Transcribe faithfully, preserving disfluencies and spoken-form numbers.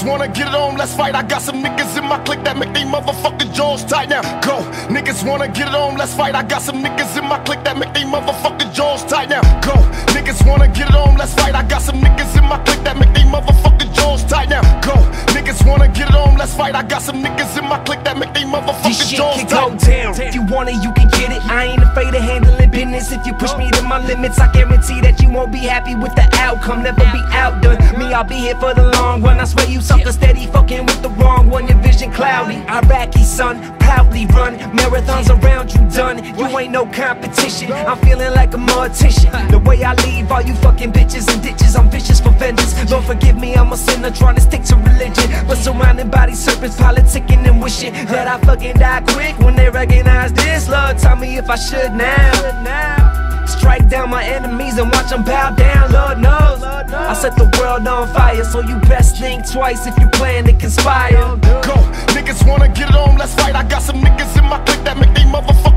wanna get it on, let's fight. I got some niggas in my clique that make they motherfucking jaws tight. Now go. Niggas wanna get it on, let's fight. I got some niggas in my clique that make they motherfucking jaws tight. Now go. Niggas wanna get it on, let's fight. I got some niggas in my clique that make they motherfucking jaws tight. Now go. Niggas wanna get it on, let's fight. I got some niggas in my clique that make they motherfucking jaws tight. This shit can go down. If you want it, you can get it. I ain't afraid of handling business. If you push me to my limits, I guarantee that you won't be happy with the outcome. Never be outdone. Me, I'll be here for the long run. I swear you sucker steady fucking with the wrong one. Your vision cloudy. Iraqi son, proudly run marathons around you done. You ain't no competition. I'm feeling like a mortician. The way I leave all you fucking bitches and ditches, I'm vicious for vengeance. Lord forgive me, I'm a sinner trying to stick to religion, but surrounded by these serpents, politicking and wishing that I fucking die quick when they recognize this. Lord, tell me if I should now. Strike down my enemies and watch them bow down, Lord knows I set the world on fire, so you best think twice if you plan to conspire. Go, niggas wanna get it on, let's fight. I got some niggas in my clique that make they motherfucking